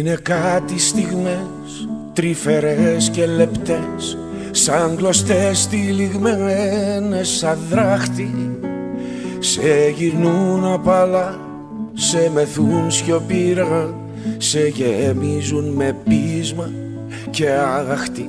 Είναι κάτι στιγμές τρυφερές και λεπτές, σαν κλωστές τυλιγμένες σαν δράχτη. Σε γυρνούν απαλά, σε μεθούν σιωπήρα, σε γεμίζουν με πείσμα και άχτη.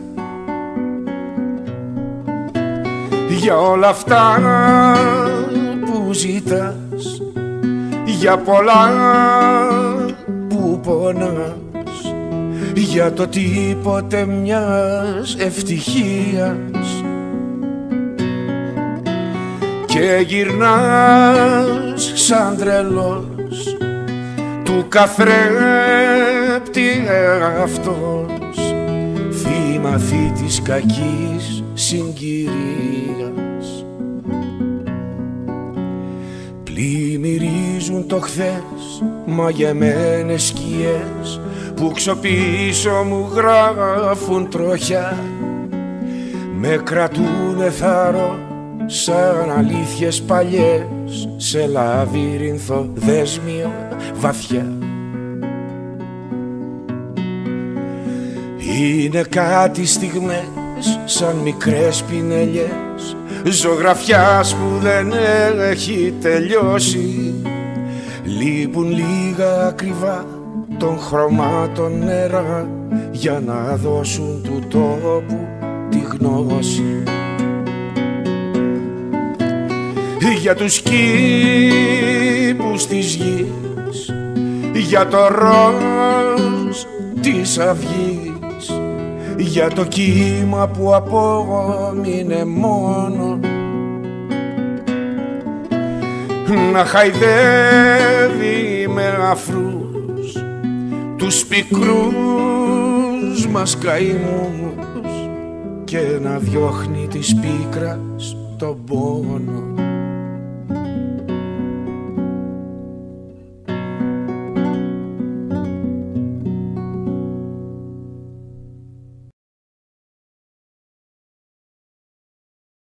Για όλα αυτά που ζητάς, για πολλά που πονάς, για το τίποτε μιας ευτυχίας, και γυρνάς σαν τρελός του καθρέπτη εαυτός, θύμα της κακής συγκυρίας. Πλημμυρίζουν το χθες μαγεμένες σκιές που ξοπίσω μου γράφουν τροχιά, με κρατούνε θάρρο σαν αλήθειες παλιές σε λαβύρινθο δέσμιο βαθιά. Είναι κάτι στιγμές σαν μικρές πινελιές ζωγραφιάς που δεν έχει τελειώσει. Λείπουν λίγα ακριβά των χρωμάτων νερά για να δώσουν του τόπου τη γνώση. Για τους κήπους της γης, για το ροζ της αυγής, για το κύμα που απόμεινε μόνο να χαϊδεύει με αφρούς τους πικρούς μας καημούς και να διώχνει της πίκρας τον πόνο.